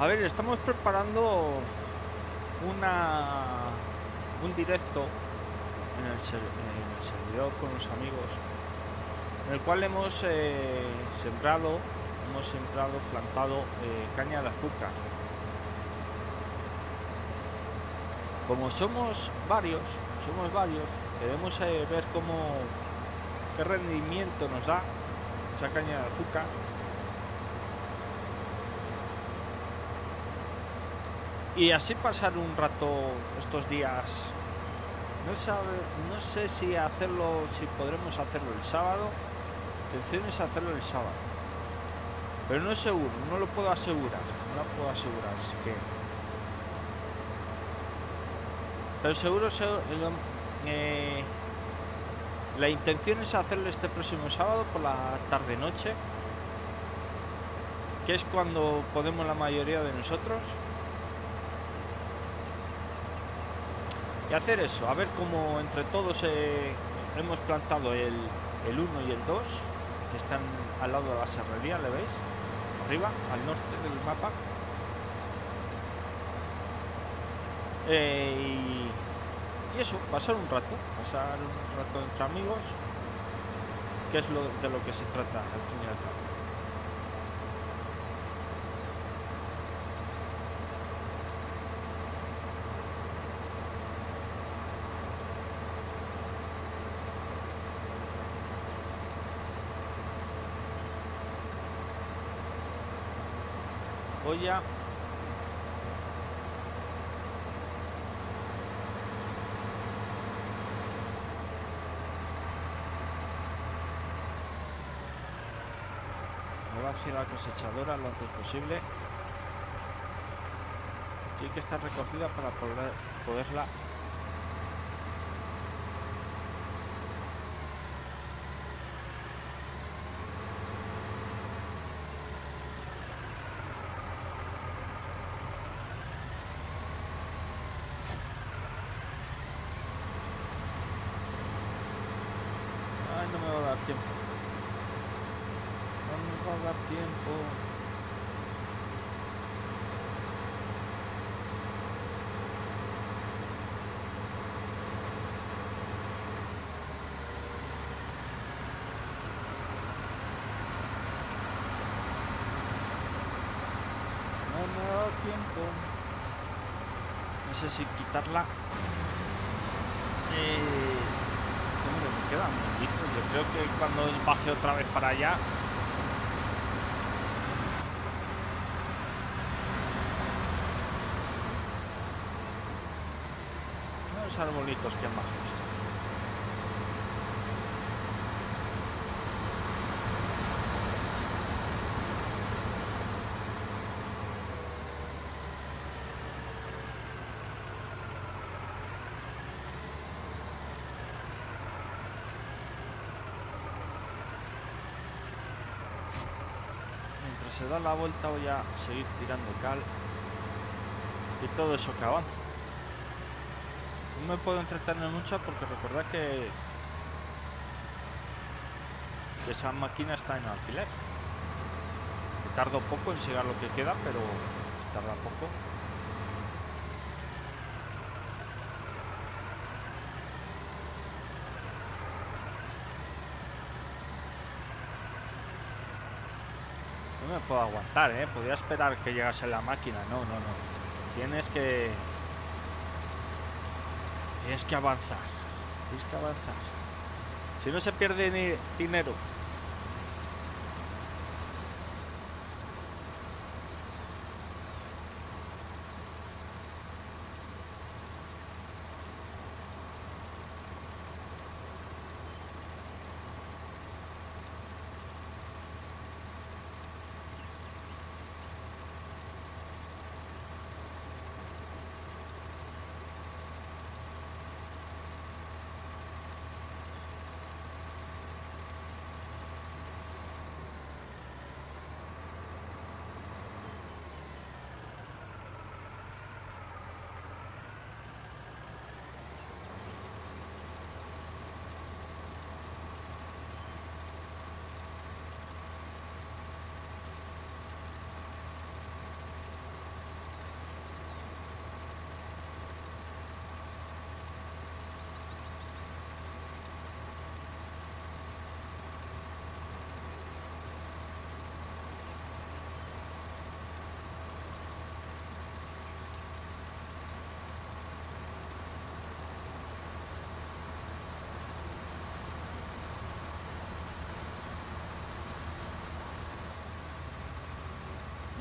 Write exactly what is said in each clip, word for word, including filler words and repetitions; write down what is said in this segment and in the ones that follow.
A ver, estamos preparando una un directo en el, ser- en el servidor con los amigos, en el cual hemos eh, sembrado, hemos sembrado, plantado eh, caña de azúcar. Como somos varios, somos varios, queremos eh, ver cómo qué rendimiento nos da esa caña de azúcar. Y así pasar un rato estos días. No sabe, no sé si hacerlo, si podremos hacerlo el sábado. La intención es hacerlo el sábado, pero no es seguro, no lo puedo asegurar, no lo puedo asegurar, es que. Pero seguro, se- eh, la intención es hacerlo este próximo sábado por la tarde noche, que es cuando podemos la mayoría de nosotros, y hacer eso, a ver cómo entre todos eh, hemos plantado el, el uno y el dos, que están al lado de la serrería, ¿le veis? Arriba, al norte del mapa. Eh, y, y eso, pasar un rato, pasar un rato entre amigos, que es lo de lo que se trata al fin y al cabo. Voy a me va hacia la cosechadora lo antes posible. Tiene que estar recogida para poder, poderla. Ay, no me va a dar tiempo. No me va a dar tiempo. No me ha dado tiempo. No sé si quitarla. Eh, hombre, me queda un poquito. Yo creo que cuando baje otra vez para allá. Los arbolitos que majos. Mientras se da la vuelta voy a seguir tirando cal y todo eso que avanza. No me puedo entretener mucho porque recordad que, que esa máquina está en alquiler. Que tardo poco en llegar lo que queda, pero tarda poco. No me puedo aguantar, ¿eh? Podría esperar que llegase la máquina. No, no, no. Tienes que... Tienes que avanzar. Tienes que avanzar. Si no se pierde ni dinero.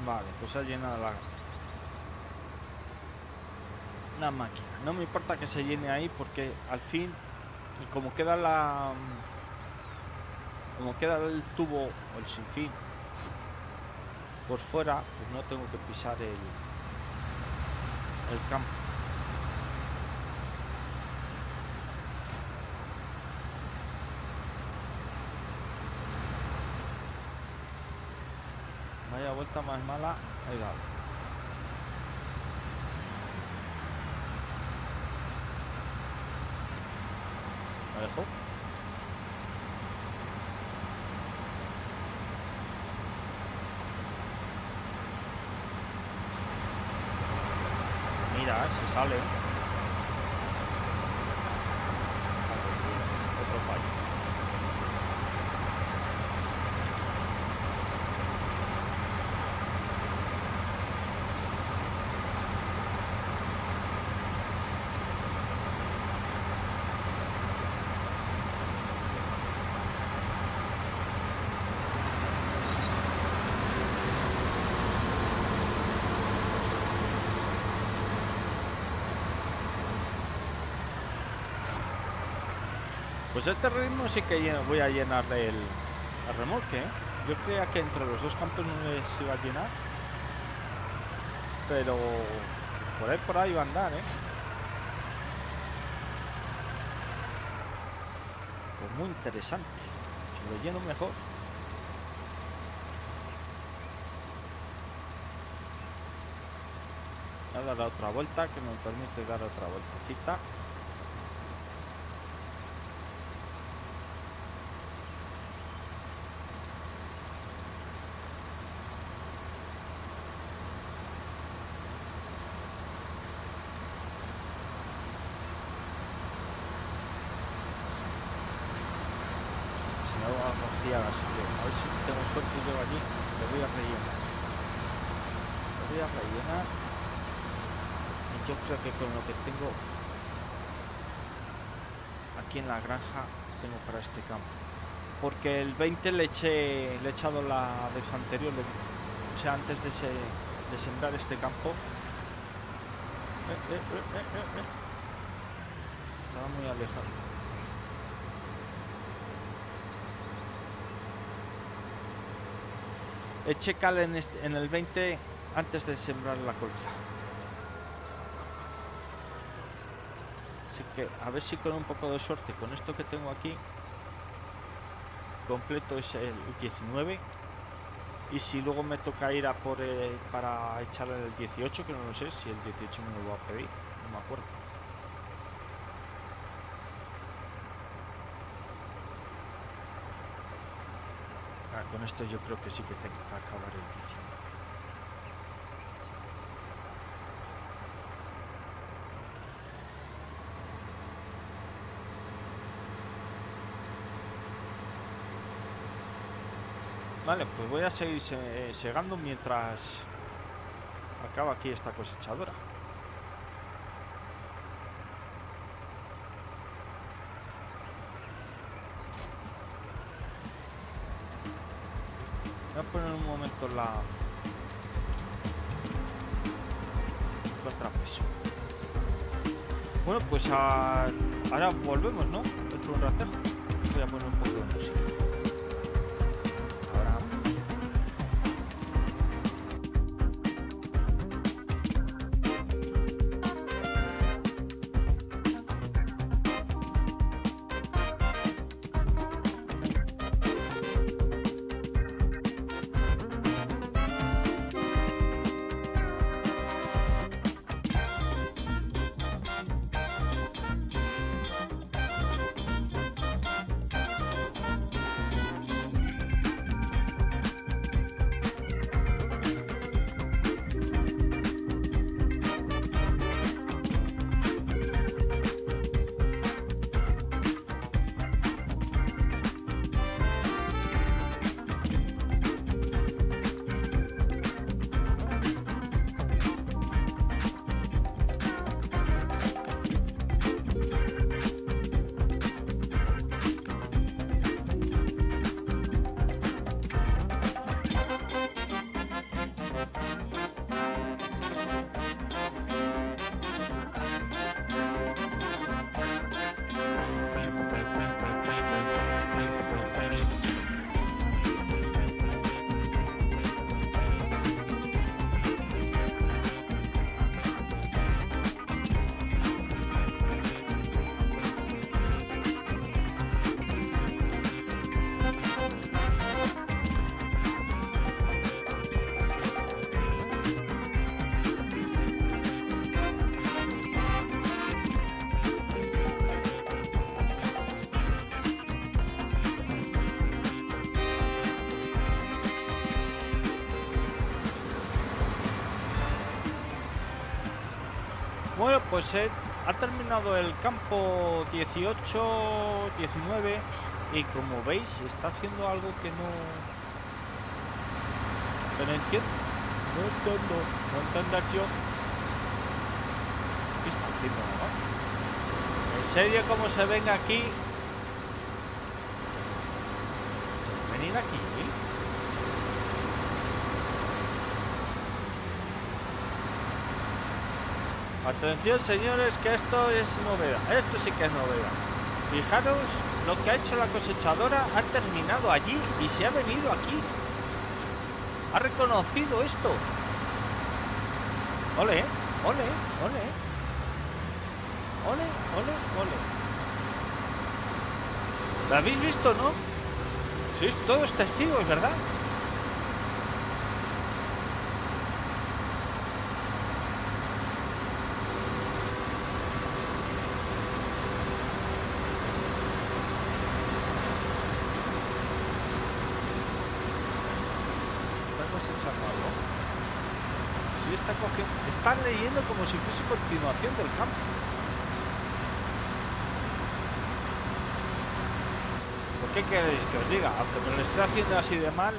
Vale, pues ha llenado la... la máquina. No me importa que se llene ahí porque al fin, y como queda la... como queda el tubo o el sinfín por fuera, pues no tengo que pisar el, el campo. Vaya vuelta más mala he dado. ¿Me dejó? Mira, se sale. Otro fallo. Pues este ritmo sí que lleno, voy a llenar el, el remolque, ¿eh? Yo creía que entre los dos campos no se iba a llenar, pero por ahí por ahí va a andar, ¿eh? Pues muy interesante. Si lo lleno mejor. Voy a dar otra vuelta que me permite dar otra vueltecita. Así, así que a ver si tengo suerte y llego allí. Lo voy a rellenar. Lo voy a rellenar. Y yo creo que con lo que tengo aquí en la granja tengo para este campo. Porque el veinte le eché, le he echado la vez anterior, le, o sea, antes de, se, de sembrar este campo. Eh, eh, eh, eh, eh. Estaba muy alejado. Eché cal en, este, en el veinte antes de sembrar la colza. Así que a ver si con un poco de suerte, con esto que tengo aquí, completo es el diecinueve. Y si luego me toca ir a por el, para echar el dieciocho, que no lo sé, si el dieciocho me lo va a pedir, no me acuerdo. Ah, con esto yo creo que sí que tengo que acabar el diecinueve. Vale, pues voy a seguir se segando mientras acaba aquí esta cosechadora. Voy a poner un momento la contrapeso. Bueno, pues a... ahora volvemos, ¿no? Dentro de un ratejo. Voy a poner un poco de música. Bueno, pues eh, ha terminado el campo dieciocho, diecinueve y como veis está haciendo algo que no... que no entiendo. No entiendo, no entiendo yo. ¿Qué está haciendo, no? ¿En serio cómo se venga aquí? ¿Se venir aquí? Atención señores, que esto es novedad, esto sí que es novedad. Fijaros lo que ha hecho la cosechadora, ha terminado allí y se ha venido aquí. Ha reconocido esto. Ole, ole, ole. Ole, ole, ole. ¿Lo habéis visto, no? Sois todos testigos, ¿verdad? Están leyendo como si fuese continuación del campo. ¿Por qué queréis que os diga? Aunque me lo estoy haciendo así de mal.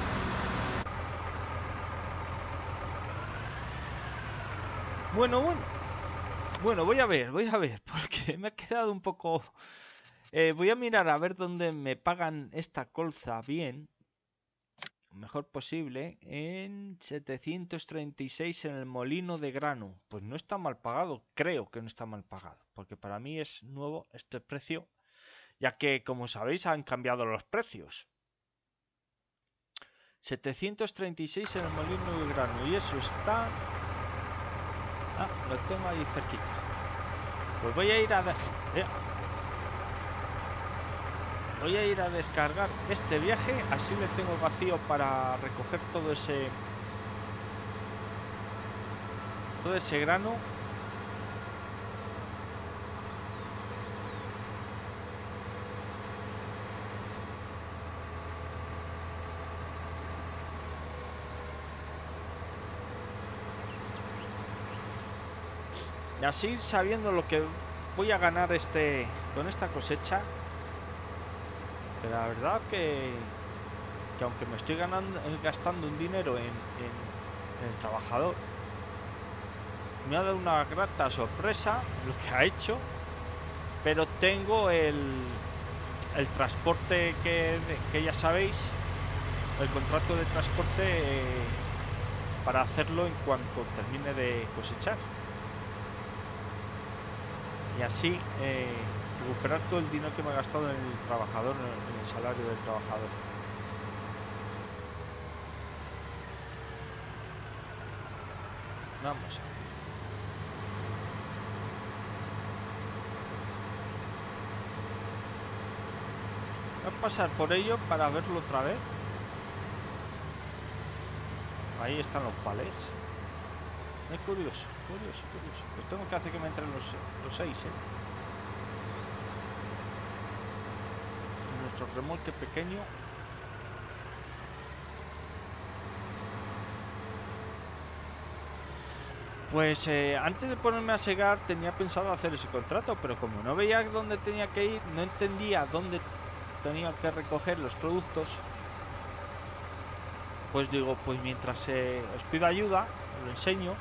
Bueno, bueno. Bueno, voy a ver, voy a ver, porque me ha quedado un poco... Eh, voy a mirar a ver dónde me pagan esta colza bien. Mejor posible, en setecientos treinta y seis en el molino de grano. Pues no está mal pagado, creo que no está mal pagado, porque para mí es nuevo este precio, ya que como sabéis han cambiado los precios. setecientos treinta y seis en el molino de grano y eso está... Ah, lo tengo ahí cerquita. Pues voy a ir a... Eh, Voy a ir a descargar este viaje, así le tengo vacío para recoger todo ese todo ese grano. Y así sabiendo lo que voy a ganar este con esta cosecha. Pero la verdad que, que aunque me estoy ganando, gastando un dinero en, en, en el trabajador, me ha dado una grata sorpresa lo que ha hecho, pero tengo el, el transporte que, que ya sabéis, el contrato de transporte eh, para hacerlo en cuanto termine de cosechar. Y así... Eh, recuperar todo el dinero que me he gastado en el trabajador, en el salario del trabajador. Vamos a ver. Voy a pasar por ello para verlo otra vez. Ahí están los palés. Es curioso, curioso, curioso. Pues tengo que hacer que me entren los, los seis, ¿eh? Remolque pequeño. Pues eh, antes de ponerme a segar tenía pensado hacer ese contrato, pero como no veía dónde tenía que ir, no entendía dónde tenía que recoger los productos, pues digo, pues mientras eh, os pido ayuda, os lo enseño.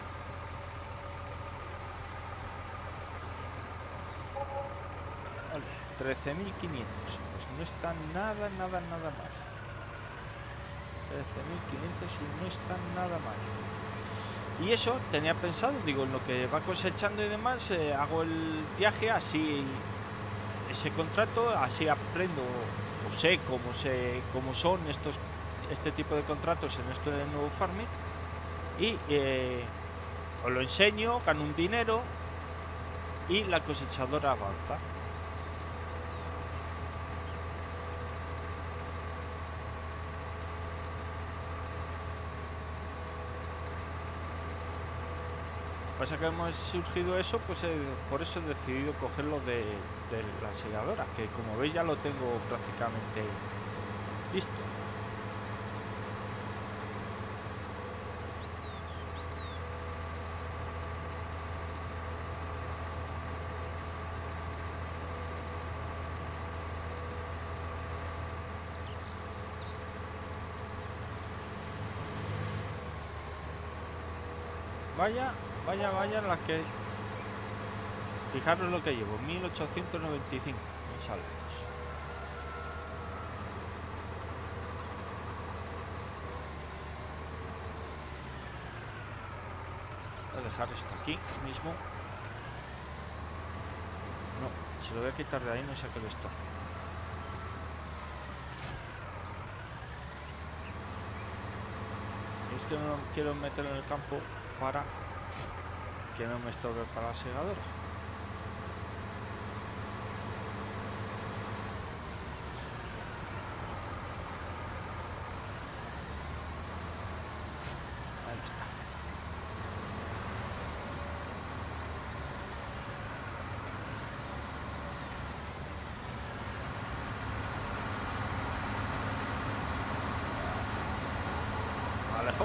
Vale, trece mil quinientos. No está nada, nada, nada mal. trece mil quinientos y no está nada mal. Y eso tenía pensado, digo, en lo que va cosechando y demás, eh, hago el viaje así, ese contrato, así aprendo o sé cómo se, cómo son estos, este tipo de contratos en esto de nuevo farming y eh, os lo enseño, gano un dinero y la cosechadora avanza. Pasa que hemos surgido eso, pues eh, por eso he decidido cogerlo de, de la segadora, que como veis ya lo tengo prácticamente listo. Vaya, vaya, vaya la que... Fijaros lo que llevo, mil ochocientos noventa y cinco en saldos. Voy a dejar esto aquí mismo. No, se lo voy a quitar de ahí, no sé qué le está. Esto no lo quiero meter en el campo para que no me estorbe para la segadora. Ahí está. Alejo.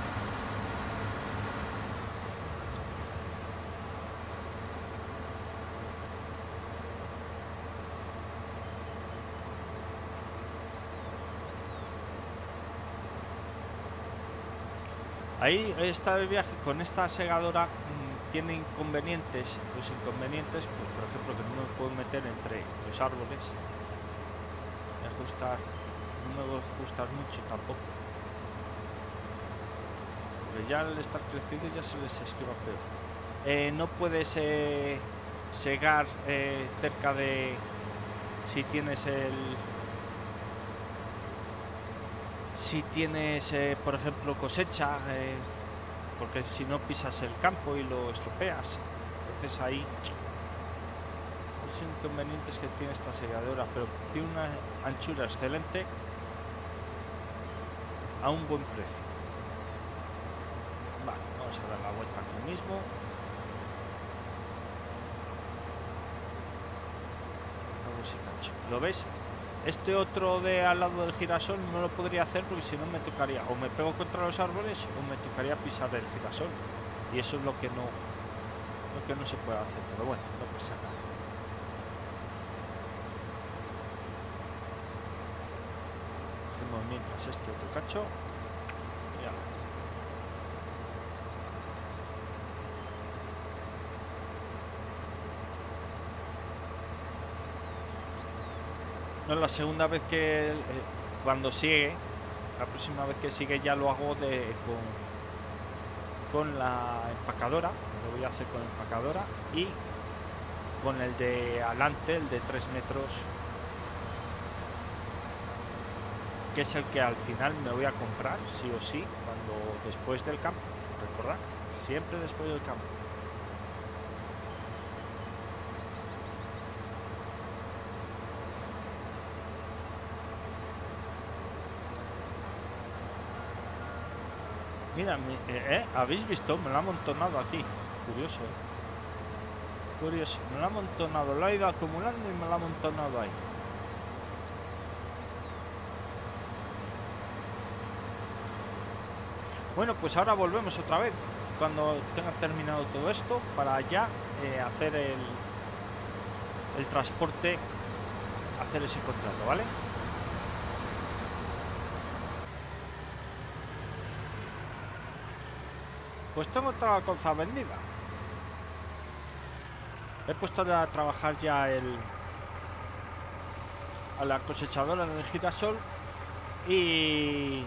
Ahí está el viaje con esta segadora. Mmm, tiene inconvenientes. Los inconvenientes, pues, por ejemplo, que no me puedo meter entre los árboles. Me ajustar, no me voy a ajustar mucho tampoco. Porque ya al estar crecido ya se les esquiva peor. Eh, no puedes eh, segar eh, cerca de... Si tienes el... Si tienes, eh, por ejemplo, cosecha, eh, porque si no pisas el campo y lo estropeas, entonces ahí los inconvenientes que tiene esta segadora, pero tiene una anchura excelente a un buen precio. Vale, vamos a dar la vuelta aquí mismo. Vamos a engancho. ¿Lo ves? Este otro de al lado del girasol no lo podría hacer porque si no me tocaría o me pego contra los árboles o me tocaría pisar el girasol, y eso es lo que no lo que no se puede hacer, pero bueno, no pasa nada. Hacemos mientras este otro cacho. Ya. No, la segunda vez que eh, cuando sigue, la próxima vez que sigue ya lo hago de con, con la empacadora, lo voy a hacer con empacadora y con el de adelante, el de tres metros, que es el que al final me voy a comprar sí o sí cuando después del campo. Recordad, siempre después del campo. Mira, me, eh, eh, habéis visto, me lo ha amontonado aquí. Curioso, ¿eh? Curioso, me lo ha amontonado, lo ha ido acumulando y me lo ha amontonado ahí. Bueno, pues ahora volvemos otra vez cuando tenga terminado todo esto para ya eh, hacer el, el transporte, hacer ese contrato, ¿vale? Pues tengo otra cosa vendida. He puesto a trabajar ya el a la cosechadora del girasol y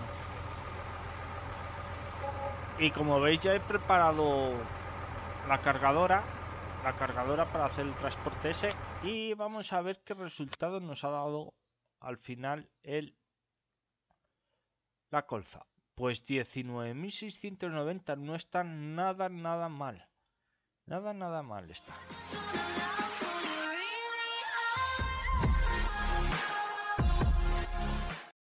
y como veis ya he preparado la cargadora la cargadora para hacer el transporte ese, y vamos a ver qué resultado nos ha dado al final el la colza. Pues diecinueve mil seiscientos noventa, no está nada nada mal, nada nada mal está.